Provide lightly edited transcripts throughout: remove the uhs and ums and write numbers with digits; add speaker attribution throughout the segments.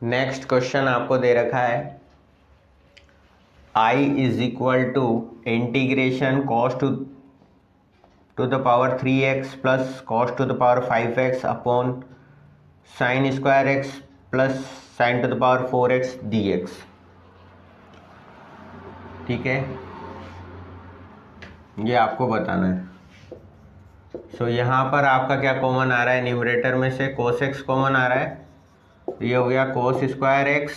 Speaker 1: Next question आपको दे रखा है I is equal to integration cos to the power 3x plus cos to the power 5x upon sine square x plus sine to the power 4x dx। ठीक है, ये आपको बताना है। सो यहाँ पर आपका क्या कॉमन आ रहा है, न्यूमरेटर में से cos x कॉमन आ रहा है, ये हो गया cos square x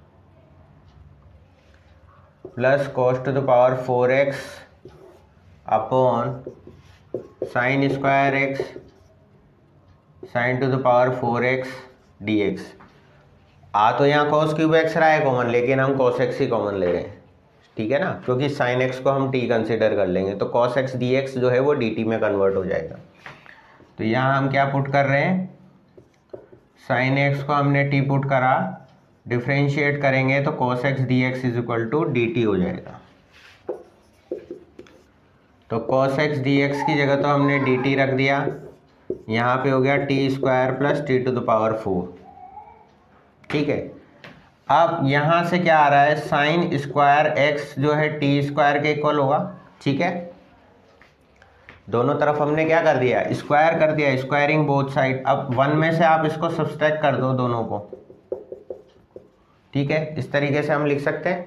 Speaker 1: plus cos to the power 4x upon sine square x sine to the power 4x dx। आ तो यहाँ cos क्यूब x रहा है कॉमन, लेकिन हम cos x ही कॉमन ले रहे हैं, ठीक है ना, क्योंकि साइन x को हम t कंसिडर कर लेंगे तो cos x dx जो है वो dt में कन्वर्ट हो जाएगा। तो यहाँ हम क्या पुट कर रहे हैं, साइन x को हमने t पुट करा, डिफ्रेंशिएट करेंगे तो cos x dx is equal to dt हो जाएगा। तो cos x dx की जगह तो हमने dt रख दिया, यहाँ पे हो गया t square plus t to the power 4। ठीक है, अब यहाँ से क्या आ रहा है, साइन स्क्वायर x जो है टी स्क्वायर के इक्वल होगा। ठीक है, दोनों तरफ हमने क्या कर दिया, स्क्वायर कर दिया, स्क्वायरिंग बोथ साइड। अब 1 में से आप इसको सब्सट्रैक्ट कर दो दोनों को। ठीक है, इस तरीके से हम लिख सकते हैं।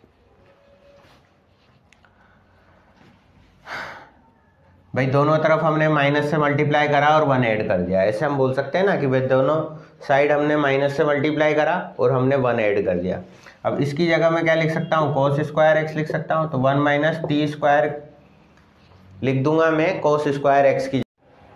Speaker 1: भाई दोनों तरफ हमने माइनस से मल्टीप्लाई करा और 1 ऐड कर दिया, ऐसे हम बोल सकते हैं ना कि भाई दोनों साइड हमने माइनस से मल्टीप्लाई करा और हमने 1 ऐड कर दिया। अब इसकी जगह मैं क्या लिख सकता हूँ, cos स्क्वायर x लिख सकता हूँ, तो 1 माइनस टी स्क्वायर लिख दूंगा मैं cos स्क्वायर x की।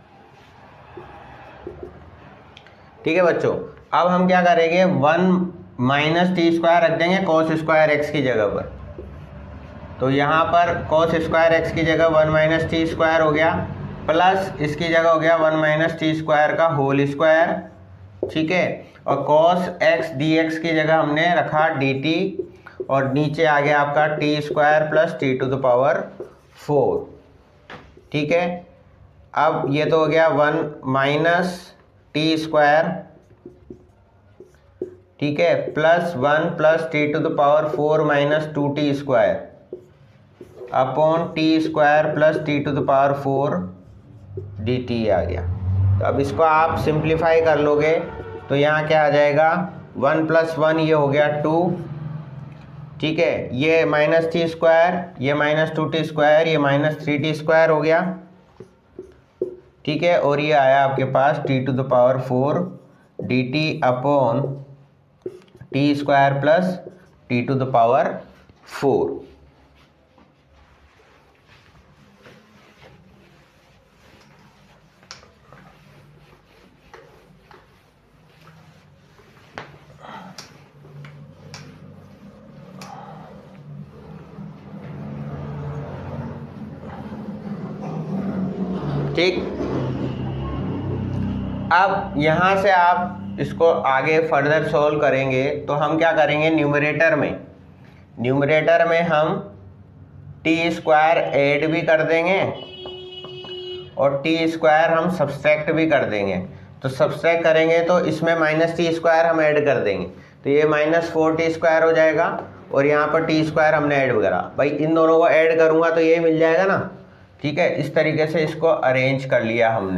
Speaker 1: ठीक है बच्चों, अब हम क्या करेंगे, 1 माइनस टी स्क्वायर रख देंगे cos स्क्वायर x की जगह पर। तो यहाँ पर cos स्क्वायर x की जगह 1 माइनस टी स्क्वायर हो गया, प्लस इसकी जगह हो गया 1 माइनस टी स्क्वायर का होल स्क्वायर। ठीक है, और cos x dx की जगह हमने रखा dt, और नीचे आ गया आपका t square plus t to the power 4। ठीक है, अब ये तो हो गया 1 माइनस टी स्क्वायर, ठीक है, plus 1 plus t to the power 4 minus 2t square upon t square plus t to the power 4 dt आ गया। तो अब इसको आप सिंप्लीफाई कर लोगे तो यहाँ क्या आ जाएगा, 1 प्लस 1 ये हो गया 2। ठीक है, ये माइनस टी स्क्वायर, ये माइनस 2t स्क्वायर, ये माइनस 3t स्क्वायर हो गया। ठीक है, और ये आया आपके पास t to the power 4 dt upon t square plus t to the power 4। ठीक, अब यहाँ से आप इसको आगे फर्दर सॉल्व करेंगे तो हम क्या करेंगे, न्यूमरेटर में हम टी स्क्वायर ऐड भी कर देंगे और टी स्क्वायर हम सब्सट्रैक्ट भी कर देंगे। तो सब्सट्रैक्ट करेंगे तो इसमें माइनस टी स्क्वायर हम ऐड कर देंगे, तो ये माइनस 4t स्क्वायर हो जाएगा, और यहाँ पर टी स्क्वायर हमने ऐड करा। भाई इन दोनों को ऐड करूँगा तो ये मिल जाएगा ना। ठीक है, इस तरीके से इसको अरेंज कर लिया हमने।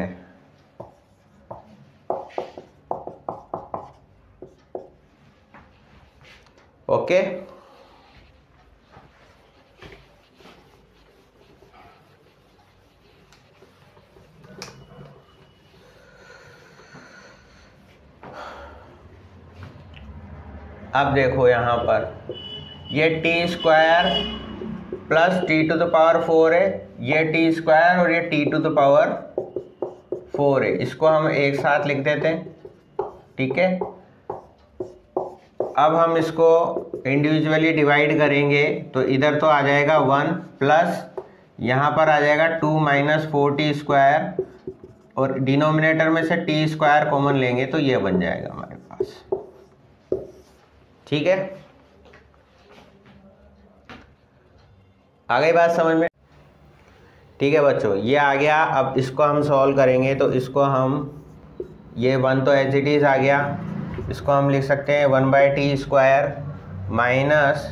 Speaker 1: ओके, अब देखो यहाँ पर ये t square plus t to the power 4 है, ये टी स्क्वायर और ये टी टू द पावर 4 है, इसको हम एक साथ लिख देते हैं। ठीक है, अब हम इसको इंडिविजुअली डिवाइड करेंगे तो इधर तो आ जाएगा 1 प्लस यहाँ पर आ जाएगा 2 माइनस 4t स्क्वायर, और डिनोमिनेटर में से टी स्क्वायर कॉमन लेंगे तो ये बन जाएगा हमारे पास। ठीक है, आ गई बात समझ में। ठीक है बच्चों, ये आ गया। अब इसको हम सॉल्व करेंगे तो इसको हम, ये 1 तो एज इट इज़ आ गया, इसको हम लिख सकते हैं 1/t² minus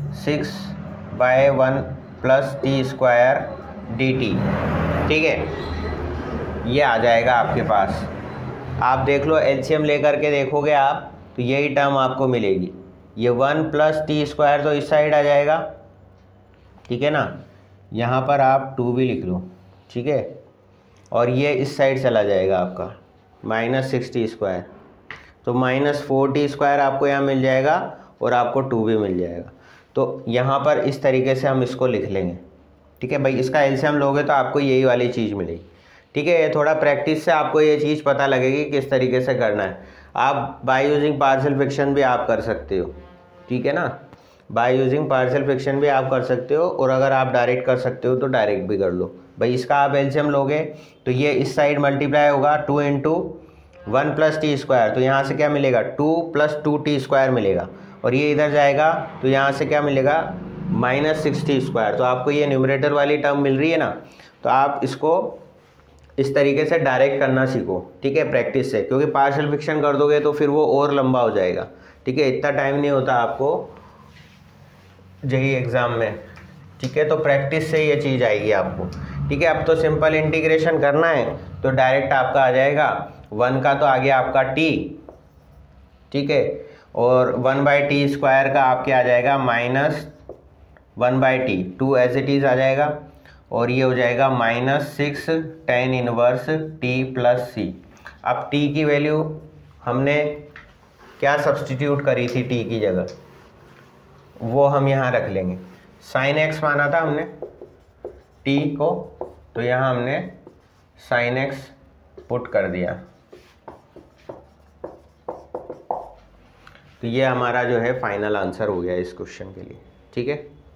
Speaker 1: 6/1 plus t² dt। ठीक है, ये आ जाएगा आपके पास। आप देख लो, एलसीएम लेकर के देखोगे आप तो यही टर्म आपको मिलेगी। ये 1 प्लस t² तो इस साइड आ जाएगा, ठीक है ना, यहाँ पर आप 2 भी लिख लो, ठीक है, और ये इस साइड चला जाएगा आपका -6t², तो -4t² आपको यहाँ मिल जाएगा और आपको 2 भी मिल जाएगा। तो यहाँ पर इस तरीके से हम इसको लिख लेंगे, ठीक है भाई। इसका एलसीएम लोगे तो आपको यही वाली चीज़ मिलेगी, ठीक है। ये थोड़ा प्रैक्टिस से आपको ये चीज़ पता लगेगी किस तरीके से करना है। आप बाय यूजिंग पार्शियल फ्रैक्शन भी आप कर सकते हो, ठीक है ना, बाय यूजिंग पार्शियल फ्रैक्शन भी आप कर सकते हो, और अगर आप डायरेक्ट कर सकते हो तो डायरेक्ट भी कर लो भाई। इसका आप एलसीएम लोगे तो ये इस साइड मल्टीप्लाई होगा 2 × 1 + t², तो यहाँ से क्या मिलेगा 2 + 2t² मिलेगा, और ये इधर जाएगा तो यहाँ से क्या मिलेगा -6t²। तो आपको ये न्यूमरेटर वाली टर्म मिल रही है ना, तो आप इसको इस तरीके से डायरेक्ट करना सीखो, ठीक है, प्रैक्टिस से, क्योंकि पार्शियल फ्रैक्शन कर दोगे तो फिर वो और लंबा हो जाएगा, ठीक है, इतना टाइम नहीं होता आपको जेईई एग्ज़ाम में, ठीक है। तो प्रैक्टिस से ये चीज़ आएगी आपको, ठीक है। अब तो सिंपल इंटीग्रेशन करना है तो डायरेक्ट आपका आ जाएगा 1 का तो आ गया आपका t, ठीक है, और 1/t² का आपके आ जाएगा -1/t, 2 एज इट इज़ आ जाएगा, और ये हो जाएगा -6 tan इनवर्स t + c। अब t की वैल्यू हमने क्या सब्सटीट्यूट करी थी t की जगह, वो हम यहाँ रख लेंगे। sin x माना था हमने t को, तो यहाँ हमने sin x पुट कर दिया, तो ये हमारा जो है फाइनल आंसर हो गया इस क्वेश्चन के लिए, ठीक है।